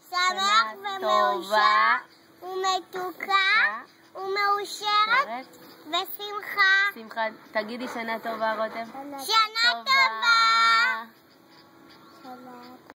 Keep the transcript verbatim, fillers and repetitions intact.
שמח ומאושר ומתוקה ומאושרת ושמחה. שמחה, תגידי שנה טובה רותם. שנה טובה.